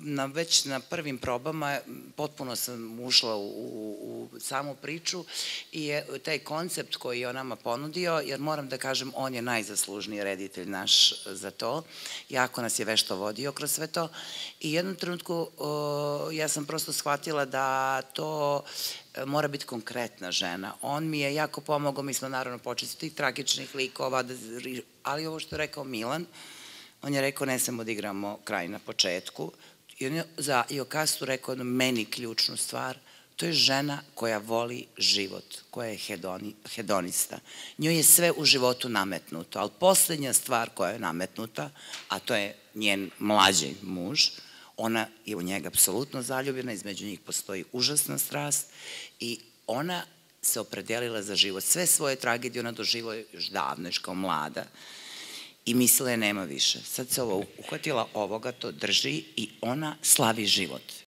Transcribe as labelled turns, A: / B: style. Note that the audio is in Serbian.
A: već na prvim probama potpuno sam ušla u samu priču i taj koncept koji je on nama ponudio, jer moram da kažem, on je najzaslužniji reditelj naš za to, jako nas je vešto vodio kroz sve to i u jednom trenutku ja sam prosto shvatila da to mora biti konkretna žena. On mi je jako pomogao, mi smo naravno počeli s tih tragičnih likova, ali ovo što je rekao Milan, on je rekao ne samo da igramo kraj na početku i on je za Jokastu rekao meni ključnu stvar, to je žena koja voli život, koja je hedonista. Njoj je sve u životu nametnuto, ali poslednja stvar koja je nametnuta, a to je njen mlađi muž, ona je u njega apsolutno zaljubljena, između njih postoji užasna strast i ona se opredelila za život. Sve svoje tragedije ona doživela još davno, još kao mlada i mislila je nema više. Sad se ovo uhvatila ovoga, to drži i ona slavi život.